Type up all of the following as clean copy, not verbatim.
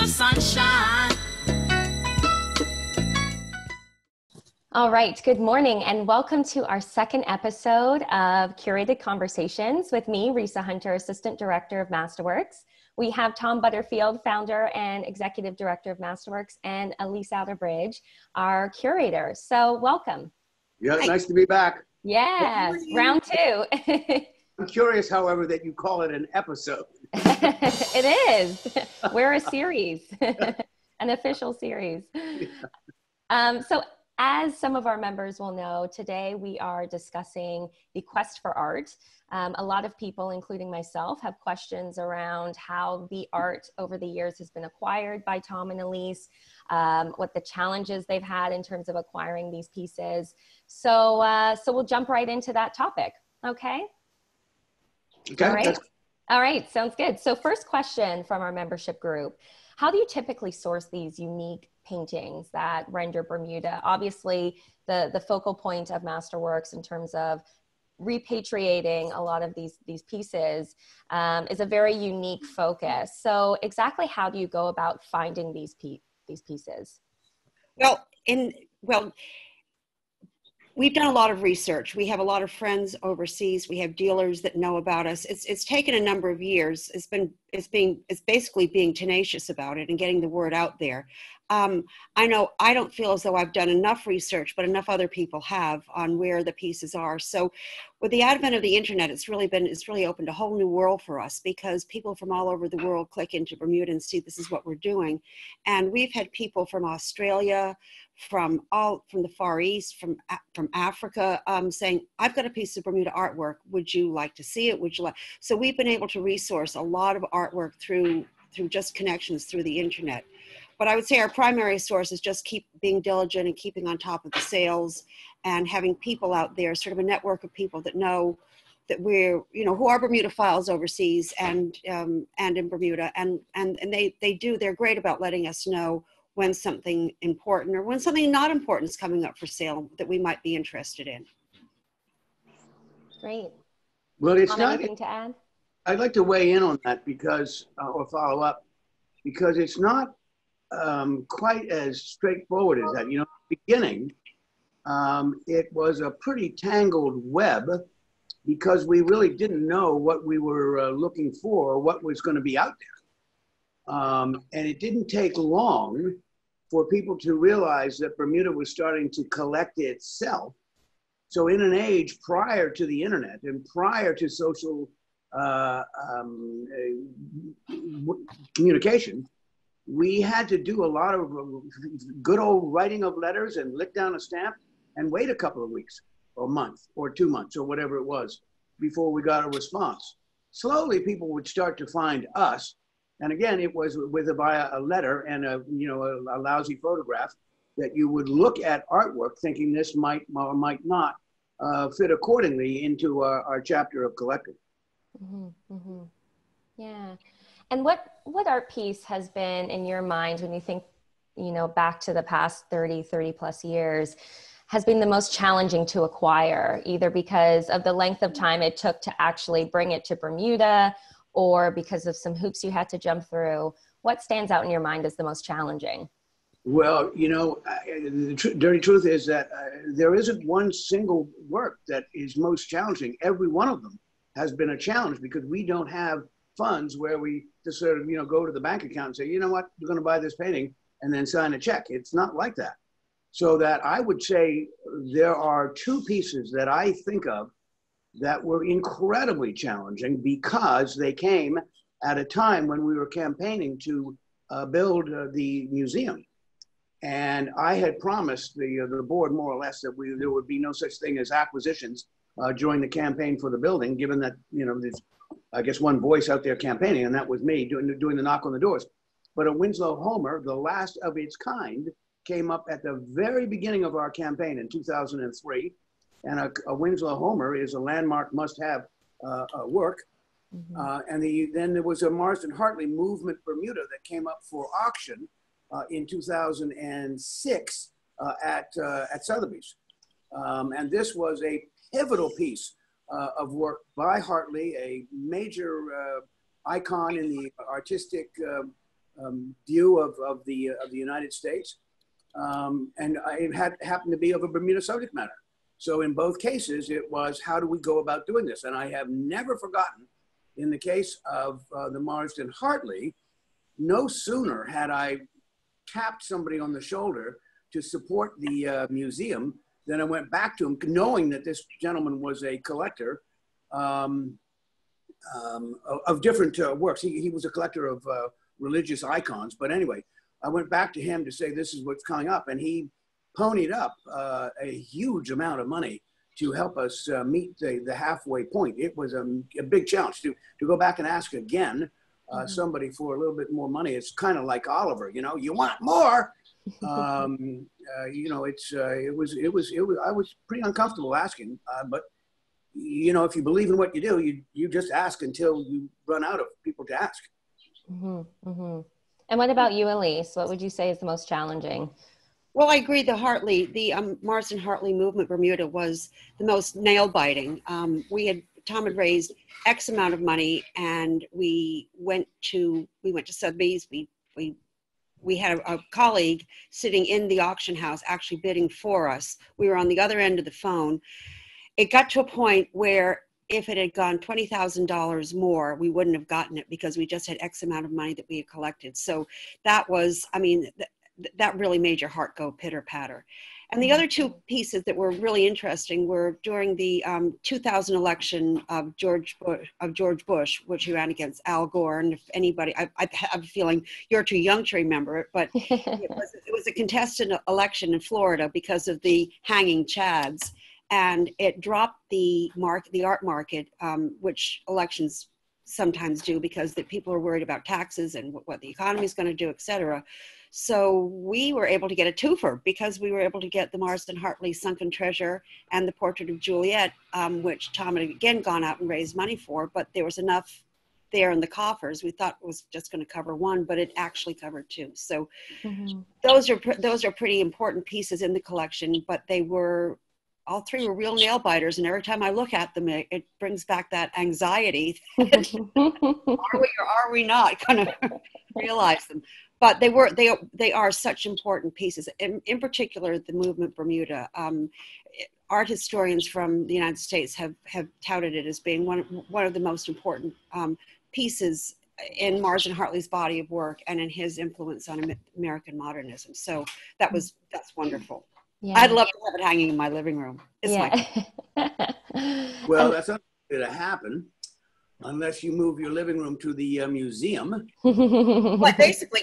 sunshine. All right, good morning and welcome to our second episode of Curated Conversations with me, Risa Hunter, Assistant Director of Masterworks. We have Tom Butterfield, Founder and Executive Director of Masterworks, and Elise Outerbridge, our Curator. So welcome. Yeah, nice to be back. Yeah, round two. I'm curious, however, that you call it an episode. It is. We're a series, an official series. So as some of our members will know, today we are discussing the quest for art. A lot of people, including myself, have questions around how the art over the years has been acquired by Tom and Elise, what the challenges they've had in terms of acquiring these pieces. So we'll jump right into that topic, okay? Okay. All right. All right, sounds good. So first question from our membership group. How do you typically source these unique paintings that render Bermuda? Obviously, the focal point of Masterworks in terms of repatriating a lot of these pieces is a very unique focus. So exactly how do you go about finding these pieces? Well, we've done a lot of research. We have a lot of friends overseas. We have dealers that know about us. It's taken a number of years. It's basically being tenacious about it and getting the word out there. I know I don't feel as though I've done enough research, but enough other people have on where the pieces are. So with the advent of the internet, it's really opened a whole new world for us because people from all over the world click into Bermuda and see this is what we're doing. And we've had people from Australia, from the Far East, from Africa, saying, I've got a piece of Bermuda artwork. Would you like to see it? So we've been able to resource a lot of artwork through just connections through the internet. But I would say our primary source is just keep being diligent and keeping on top of the sales and having people out there, sort of a network of people that know that we're, who are Bermuda files overseas and in Bermuda. And they're great about letting us know when something important or when something not important is coming up for sale that we might be interested in. Great. Well, it's Tom, anything to add? I'd like to weigh in on that because, or follow up, because it's not quite as straightforward as that. In the beginning, it was a pretty tangled web because we really didn't know what we were looking for, or what was going to be out there. And it didn't take long for people to realize that Bermuda was starting to collect itself. So in an age prior to the internet and prior to social communication, we had to do a lot of good old writing of letters and lick down a stamp and wait a couple of weeks or a month or 2 months or whatever it was before we got a response. Slowly, people would start to find us. And again, it was via a letter and a lousy photograph that you would look at artwork thinking this might or might not fit accordingly into our chapter of collecting. Mm-hmm, mm-hmm. Yeah. And what art piece has been in your mind when you think, back to the past 30 plus years, has been the most challenging to acquire, either because of the length of time it took to actually bring it to Bermuda or because of some hoops you had to jump through? What stands out in your mind as the most challenging? Well, the dirty truth is that there isn't one single work that is most challenging. Every one of them has been a challenge because we don't have funds where we just sort of, go to the bank account and say, you know what, we're going to buy this painting and then sign a check. It's not like that. So that I would say there are two pieces that I think of that were incredibly challenging because they came at a time when we were campaigning to build the museum. And I had promised the board more or less that there would be no such thing as acquisitions during the campaign for the building, given that, there's, I guess, one voice out there campaigning, and that was me doing the knock on the doors. But a Winslow Homer, the last of its kind, came up at the very beginning of our campaign in 2003. And a Winslow Homer is a landmark must-have work. Mm-hmm. And then there was a Marsden Hartley Movement Bermuda that came up for auction in 2006 at Sotheby's. And this was a pivotal piece of work by Hartley, a major icon in the artistic view of the United States, and it happened to be of a Bermuda subject matter. So in both cases, it was, how do we go about doing this? And I have never forgotten, in the case of the Marsden Hartley, no sooner had I tapped somebody on the shoulder to support the museum than I went back to him, knowing that this gentleman was a collector of different works. He was a collector of religious icons. But anyway, I went back to him to say, this is what's coming up. And he ponied up a huge amount of money to help us meet the halfway point. It was a big challenge to go back and ask again somebody for a little bit more money. It's kind of like Oliver, you know, you want more. You know, it was I was pretty uncomfortable asking, but you know, if you believe in what you do, you just ask until you run out of people to ask. And what about you, Elise? What would you say is the most challenging? Well, I agree. The Marsden Hartley movement Bermuda was the most nail biting. Tom had raised X amount of money, and we went to Sotheby's. We had a colleague sitting in the auction house actually bidding for us. We were on the other end of the phone. It got to a point where if it had gone $20,000 more, we wouldn't have gotten it because we just had X amount of money that we had collected. So that was, I mean, that really made your heart go pitter patter. And the other two pieces that were really interesting were during the 2000 election of George Bush, which he ran against Al Gore. And if anybody, I have a feeling you're too young to remember it, but it was a contested election in Florida because of the hanging chads. And it dropped the art market, which elections sometimes do because the people are worried about taxes and what the economy is going to do, et cetera. So we were able to get a twofer because we were able to get the Marsden Hartley Sunken Treasure and the Portrait of Juliet, which Tom had again gone out and raised money for, but there was enough there in the coffers. We thought it was just going to cover one, but it actually covered two. So those are pretty important pieces in the collection, but all three were real nail biters. And every time I look at them, it brings back that anxiety. Are we or are we not going to realize them? But they are such important pieces. In particular, the movement Bermuda. Art historians from the United States have touted it as being one of the most important pieces in Marsden Hartley's body of work and in his influence on American modernism. So that's wonderful. Yeah. I'd love to have it hanging in my living room. Well, that's not going to happen unless you move your living room to the museum. Well, basically,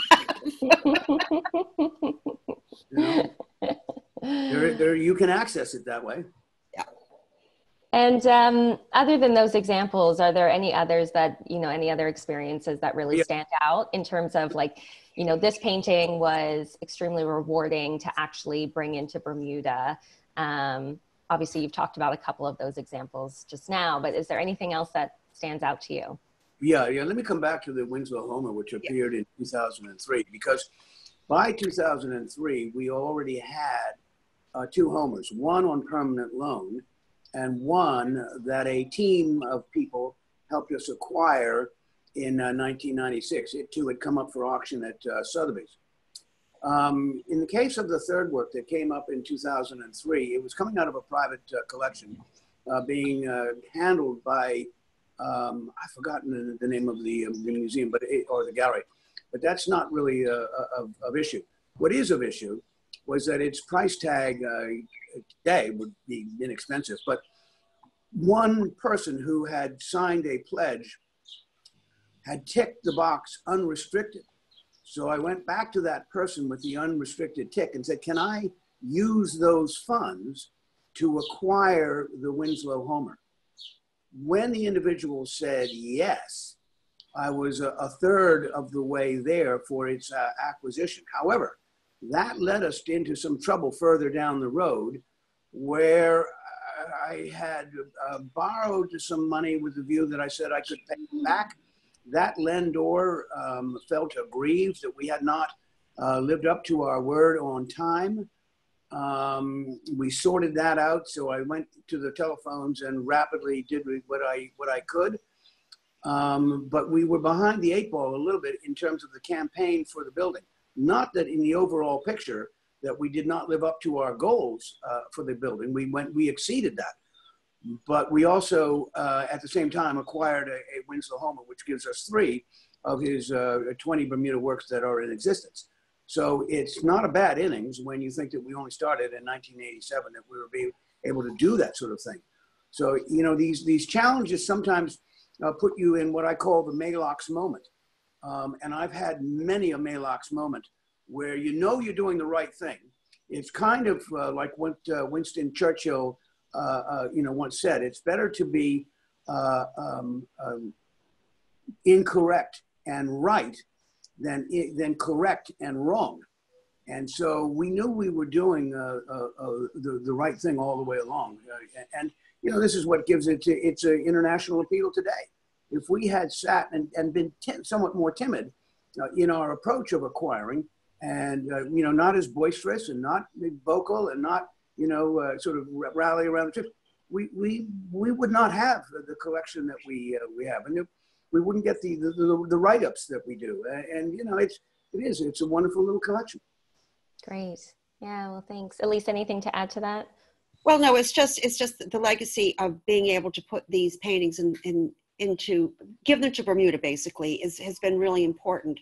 you can access it that way. Yeah. And other than those examples, are there any others that, any other experiences that really stand out in terms of like, this painting was extremely rewarding to actually bring into Bermuda? Obviously, you've talked about a couple of those examples just now, but is there anything else that stands out to you? Yeah. Let me come back to the Winslow Homer, which appeared in 2003, because by 2003, we already had two Homers, one on permanent loan and one that a team of people helped us acquire in 1996. It too had come up for auction at Sotheby's. In the case of the third work that came up in 2003, it was coming out of a private collection being handled by, I've forgotten the name of the museum, or the gallery, but that's not really of issue. What is of issue was that its price tag today would be inexpensive, but one person who had signed a pledge had ticked the box unrestricted. So I went back to that person with the unrestricted tick and said, can I use those funds to acquire the Winslow Homer? When the individual said yes, I was a third of the way there for its acquisition. However, that led us into some trouble further down the road where I had borrowed some money with the view that I said I could pay it back. That lendor felt aggrieved that we had not lived up to our word on time. We sorted that out, so I went to the telephones and rapidly did what I could. But we were behind the eight ball a little bit in terms of the campaign for the building. Not that in the overall picture that we did not live up to our goals for the building. We exceeded that. But we also, at the same time, acquired a Winslow Homer, which gives us 3 of his 20 Bermuda works that are in existence. So it's not a bad innings when you think that we only started in 1987, that we were able to do that sort of thing. So, you know, these challenges sometimes put you in what I call the Maalox moment. And I've had many a Maalox moment where you know you're doing the right thing. It's kind of like what Winston Churchill you know, once said, it's better to be incorrect and right than correct and wrong. And so we knew we were doing the right thing all the way along. And, you know, this is what gives it its international appeal today. If we had sat and been somewhat more timid in our approach of acquiring and, you know, not as boisterous and not vocal and not, you know, sort of rally around the trip, we would not have the collection that we have, and we wouldn't get the write-ups that we do. And you know, it's a wonderful little collection. Great. Yeah. Well, thanks. Elise, anything to add to that? Well, no, it's just the legacy of being able to put these paintings into give them to Bermuda basically has been really important.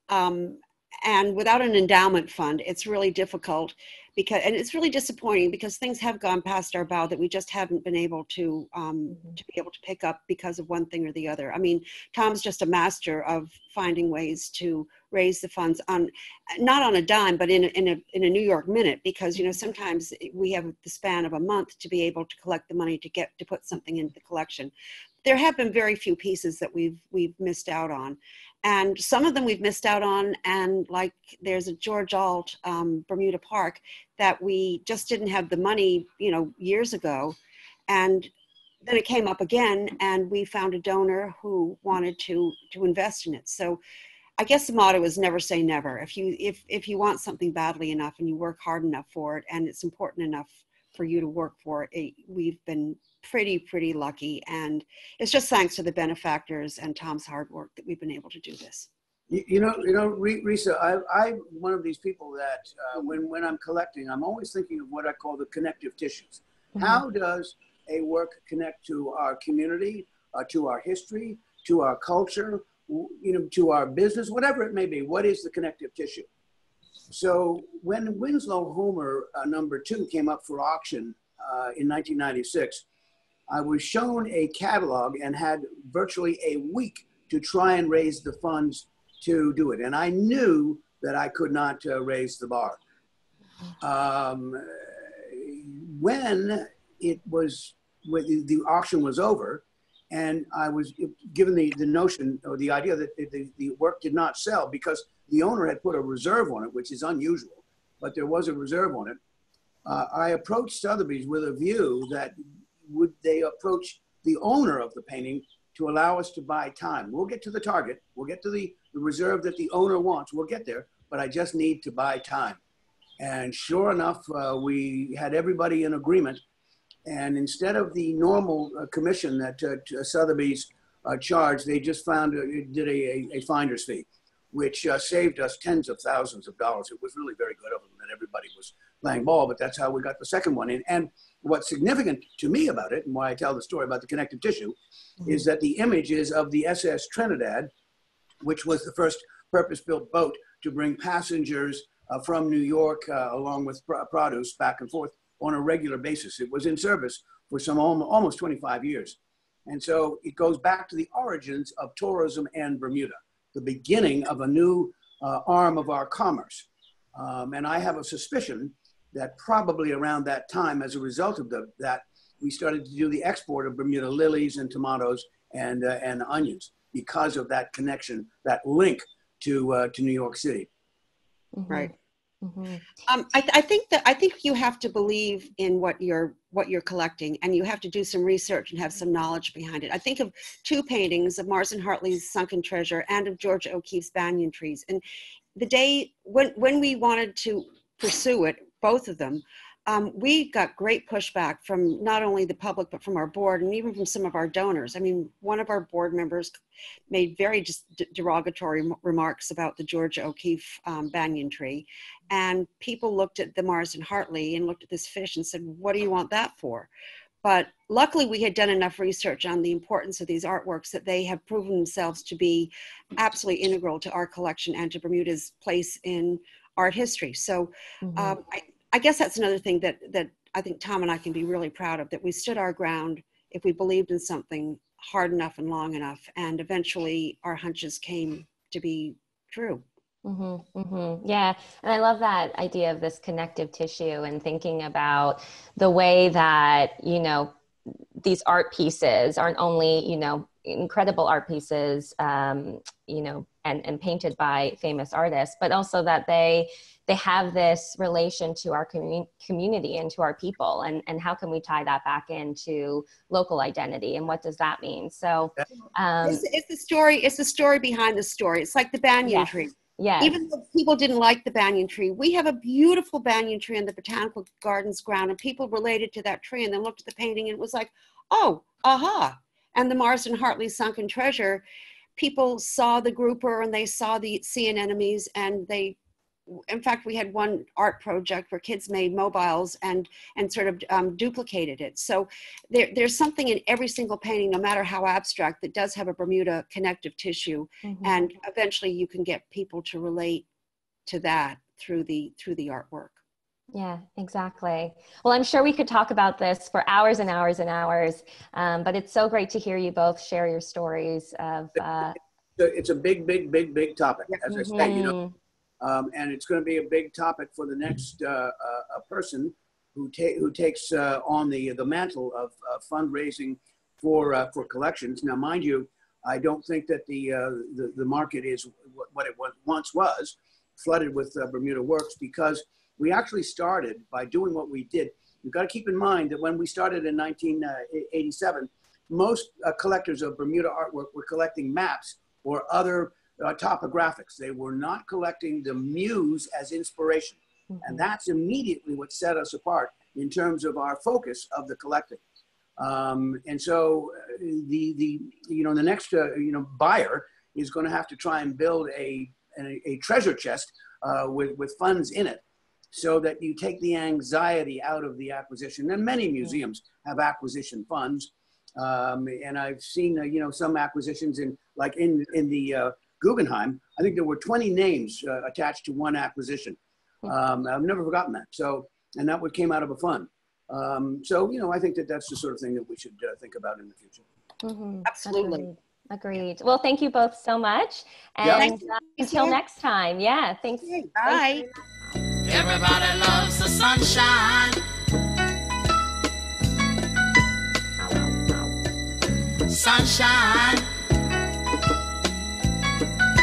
And without an endowment fund, it's really difficult and it's really disappointing because things have gone past our bow that we just haven't been able to be able to pick up because of one thing or the other. I mean, Tom's just a master of finding ways to raise the funds not on a dime, but in a New York minute, because, you know, sometimes we have the span of a month to be able to collect the money to put something into the collection. There have been very few pieces that we've missed out on. And some of them we've missed out on, and like there's a George Alt Bermuda Park that we just didn't have the money, you know, years ago. And then it came up again, and we found a donor who wanted to invest in it. So I guess the motto is never say never. If you want something badly enough and you work hard enough for it, and it's important enough for you to work for it, we've been pretty lucky, and it's just thanks to the benefactors and Tom's hard work that we've been able to do this. You know, Risa, I'm one of these people that when I'm collecting, I'm always thinking of what I call the connective tissues. Mm-hmm. How does a work connect to our community, to our history, to our culture, you know, to our business, whatever it may be? What is the connective tissue? So when Winslow Homer #2 came up for auction in 1996, I was shown a catalog and had virtually a week to try and raise the funds to do it. And I knew that I could not raise the bar. When the auction was over, and I was given the notion or the idea that the work did not sell because the owner had put a reserve on it, which is unusual, but there was a reserve on it. I approached Sotheby's with a view that would they approach the owner of the painting to allow us to buy time. We'll get to the target. We'll get to the reserve that the owner wants. We'll get there, but I just need to buy time. And sure enough, we had everybody in agreement. And instead of the normal commission that Sotheby's charged, they just did a finder's fee, which saved us tens of thousands of dollars. It was really very good of them that everybody was playing ball, but that's how we got the second one in. And what's significant to me about it, and why I tell the story about the connective tissue, is that the image is of the SS Trinidad, which was the first purpose-built boat to bring passengers from New York along with produce back and forth on a regular basis. It was in service for some almost 25 years. And so it goes back to the origins of tourism and Bermuda, the beginning of a new arm of our commerce. And I have a suspicion that probably around that time, as a result of that, we started to do the export of Bermuda lilies and tomatoes and onions because of that connection, that link to New York City. Mm-hmm. Right. Mm-hmm. I think you have to believe in what you're collecting, and you have to do some research and have some knowledge behind it. I think of 2 paintings of Marsden Hartley's Sunken Treasure and of Georgia O'Keeffe's Banyan Trees. And the day when we wanted to pursue it, both of them, we got great pushback from not only the public, but from our board and even from some of our donors. I mean, one of our board members made very just derogatory remarks about the Georgia O'Keeffe banyan tree. And people looked at the Mars and Hartley and looked at this fish and said, what do you want that for? But luckily we had done enough research on the importance of these artworks that they have proven themselves to be absolutely integral to our collection and to Bermuda's place in art history. So I guess that's another thing that I think Tom and I can be really proud of, that we stood our ground if we believed in something hard enough and long enough, and eventually our hunches came to be true. Yeah, and I love that idea of this connective tissue and thinking about the way that, you know, these art pieces aren't only, you know, incredible art pieces, you know, and painted by famous artists, but also that they have this relation to our community and to our people, and how can we tie that back into local identity, and what does that mean? So it's the story behind the story. It's like the banyan tree. Yeah. Even though people didn't like the banyan tree, we have a beautiful banyan tree in the Botanical Gardens ground, and people related to that tree and then looked at the painting and it was like, oh, aha. And the Mars and Hartley sunken treasure, people saw the grouper and they saw the sea anemones, and they, in fact, we had one art project where kids made mobiles and sort of duplicated it. So there's something in every single painting, no matter how abstract, that does have a Bermuda connective tissue. And eventually you can get people to relate to that through the artwork. Yeah, exactly. Well, I'm sure we could talk about this for hours and hours and hours, but it's so great to hear you both share your stories of. It's a big topic, as I say, you know. And it's going to be a big topic for the next person who takes on the mantle of fundraising for collections. Now, mind you, I don't think that the market is what it once was, flooded with Bermuda works, because we actually started by doing what we did. You've got to keep in mind that when we started in 1987, most collectors of Bermuda artwork were collecting maps or other topographics. They were not collecting the muse as inspiration. And that's immediately what set us apart in terms of our focus of the collecting. And so the next buyer is going to have to try and build a treasure chest with funds in it, so that you take the anxiety out of the acquisition. And many museums have acquisition funds. And I've seen some acquisitions in the Guggenheim. I think there were 20 names attached to one acquisition. I've never forgotten that. So, and that came out of a fund. So, I think that that's the sort of thing that we should think about in the future. Absolutely. Agreed. Well, thank you both so much. And until next time. Yeah, thanks. Bye. Everybody loves the sunshine. Sunshine.